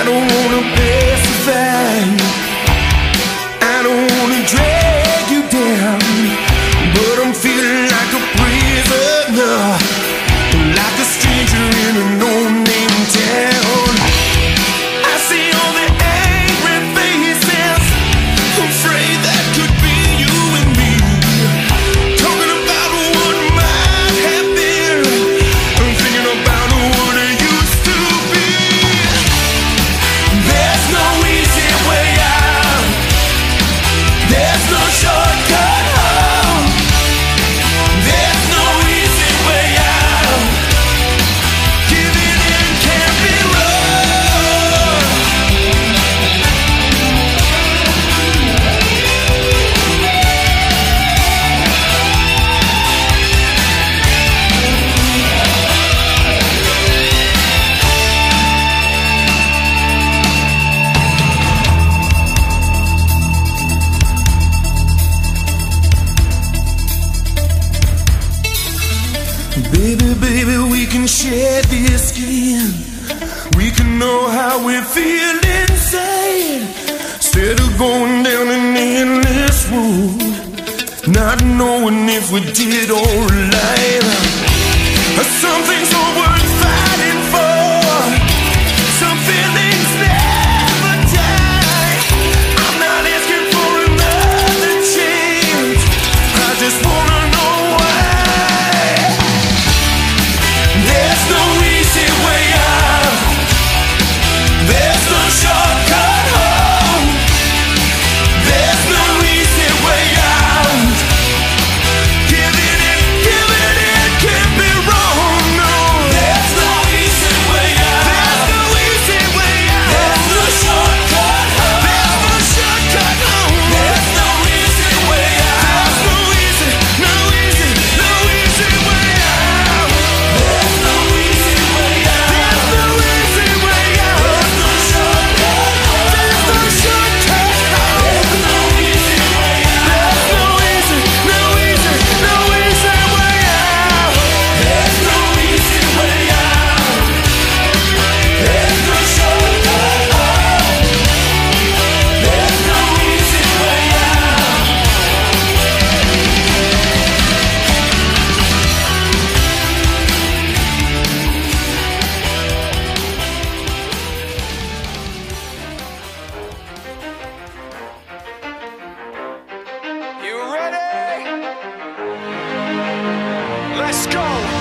don't wanna pacify you, I don't wanna drag you down, but I'm feeling like a prisoner, like a stranger in a no-name town. I see all the angry faces, afraid that could be you and me, talking about what might have been, I'm thinking about what it used to be. There's no easy way out, there's no shortcut home, there's no easy way out, giving in can't be wrong. Baby, baby, we can share this skin, we can know how we feel inside, instead of going down an endless road, not knowing if we did alright. Some things are worth fighting for, some feelings never die. I'm not asking for another chance, I just wanna know why. There's no easy way out, there's no shortcut home, there's no easy way out, giving it can't be wrong, no. There's no easy way out, there's no easy way out, there's no shortcut home, there's no shortcut home, there's no easy way out, there's no easy way out, there's no easy way out, there's no easy way out, there's no shortcut home, there's no shortcut home, there's no easy way out, there's no easy way out, there's no easy way out, there's no shortcut home, there's no easy way out. You ready? Let's go.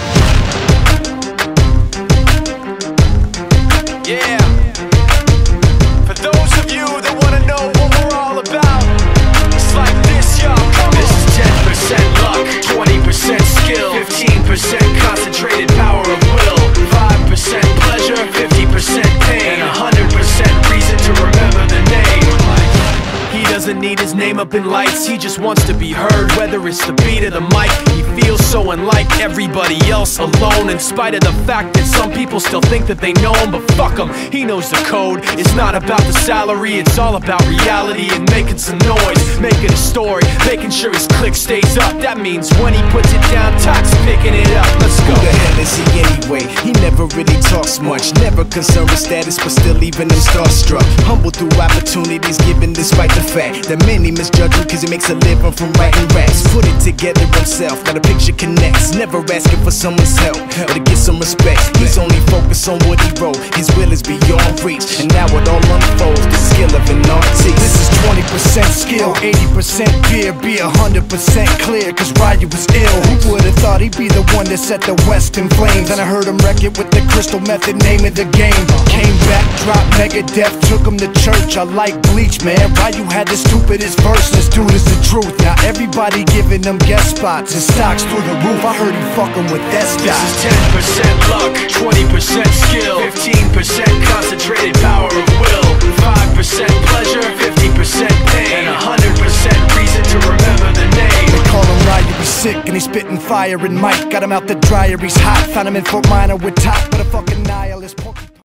Yeah. For those of you that want to know what we're all about, it's like this, y'all. Come on. This is 10% luck, 20% skill, 15% concentrated power of will, 5% pleasure, 50% pain, and 100% reason to remember the name. He doesn't need his name up in lights, he just wants to be heard, whether it's the beat or the mic. He feels so unlike everybody else, alone, in spite of the fact that some people still think that they know him. But fuck him, he knows the code. It's not about the salary, it's all about reality and making some noise, making a story, making sure his click stays up. That means when he puts it down, Tox picking it up. Let's go. Who the hell is he anyway? He never really talks much, never concerned with status, but still leaving him starstruck. Humble through opportunities given despite the fact that many misjudge him cause he makes a living from writing raps. Put it together himself, now the picture connects, never asking for someone's help or to get some respect. He's only focused on what he wrote, his will is beyond reach, and now it all unfolds, the skill of an artist. This is 20% skill, 80% fear, be 100% clear, cause Ryu was ill. Who would've thought he'd be the one that set the West in flames? And I heard him wreck it with the Crystal Method, name of the game. Came back, dropped Megadeth, took him to church. I like Bleach, man, Ryu had the stupidest verse, this dude is the truth. Now everybody giving them guest spots and stocks through the roof. I heard he fucking with that stock. This is 10% luck, 20% skill, 15% concentrated power of will, 5% pleasure, 50% pain, and 100% reason to remember the name. They call him Ryu, he's sick and he's spitting fire. And Mike got him out the dryer, he's hot. Found him in Fort Minor with top, but a fucking nihilist.